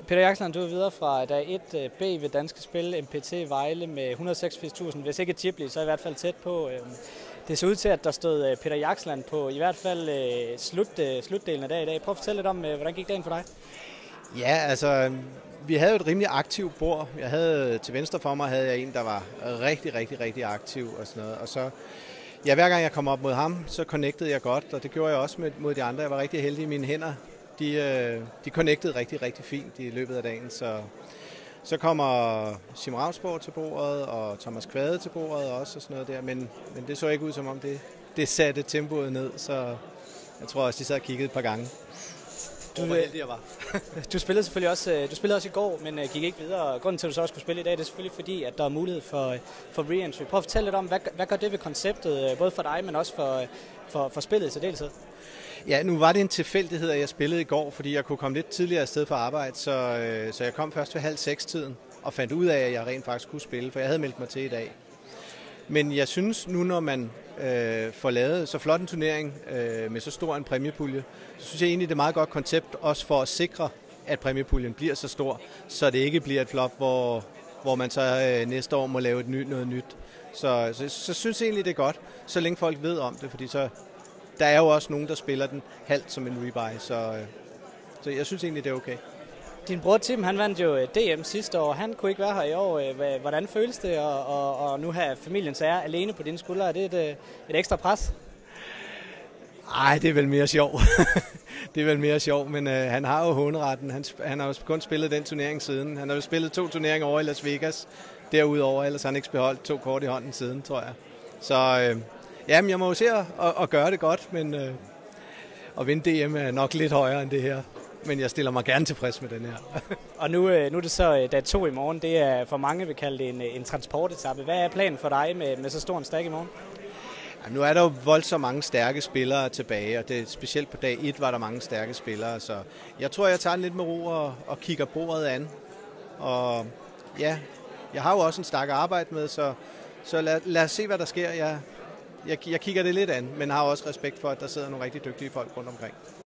Peter Jaksland, du er videre fra dag 1 B ved Danske Spil, MPT Vejle med 186.000. Hvis ikke et chiply, så i hvert fald tæt på. Det så ud til, at der stod Peter Jaksland på i hvert fald slutdelen af dagen i dag. Prøv at fortælle lidt om, hvordan gik dagen for dig? Ja, altså, vi havde jo et rimelig aktivt bord. Til venstre for mig havde jeg en, der var rigtig aktiv og sådan noget. Og så, ja, hver gang jeg kom op mod ham, så connectede jeg godt, og det gjorde jeg også mod de andre. Jeg var rigtig heldig i mine hænder. De connectede rigtig fint i løbet af dagen. Så kommer Sim Ravnsborg til bordet, og Thomas Kvade til bordet også, og sådan noget der. Men det så ikke ud, som om det satte tempoet ned, så jeg tror også, de sad og kiggede et par gange. Hvor heldig jeg var. Du spillede selvfølgelig også i går, men gik ikke videre. Grunden til, at du så også skulle spille i dag, det er selvfølgelig fordi, at der er mulighed for re-entry. Prøv at fortælle lidt om, hvad gør det ved konceptet, både for dig, men også for spillet i særdeleshed? Ja, nu var det en tilfældighed, at jeg spillede i går, fordi jeg kunne komme lidt tidligere afsted fra arbejde, så jeg kom først ved 5:30-tiden og fandt ud af, at jeg rent faktisk kunne spille, for jeg havde meldt mig til i dag. Men jeg synes nu, når man får lavet så flot en turnering med så stor en præmiepulje, så synes jeg egentlig, det er et meget godt koncept, også for at sikre, at præmiepuljen bliver så stor, så det ikke bliver et flop, hvor man så næste år må lave noget nyt. Så synes jeg egentlig, det er godt, så længe folk ved om det, fordi så der er jo også nogen, der spiller den halvt som en rebuy, så jeg synes egentlig, det er okay. Din bror Tim, han vandt jo DM sidste år. Han kunne ikke være her i år. Hvordan føles det at nu have familiens ære alene på dine skuldre? Er det et ekstra pres? Nej, det er vel mere sjov. Det er vel mere sjov, men han har jo håneretten. Han har jo kun spillet den turnering siden. Han har jo spillet 2 turneringer over i Las Vegas. Derudover, ellers har han ikke beholdt 2 kort i hånden siden, tror jeg. Så jamen, jeg må jo se at gøre det godt, men at vinde DM er nok lidt højere end det her. Men jeg stiller mig gerne tilfreds med den her. Og nu er det så dag 2 i morgen. Det er for mange, vi kalder det en transportetappe. Hvad er planen for dig med så stor en stack i morgen? Ja, nu er der jo voldsomt mange stærke spillere tilbage, og specielt på dag 1 var der mange stærke spillere. Så jeg tror, jeg tager den lidt med ro og kigger bordet an. Og ja, jeg har jo også en stak arbejde med, så lad os se, hvad der sker. Jeg kigger det lidt an, men har også respekt for, at der sidder nogle rigtig dygtige folk rundt omkring.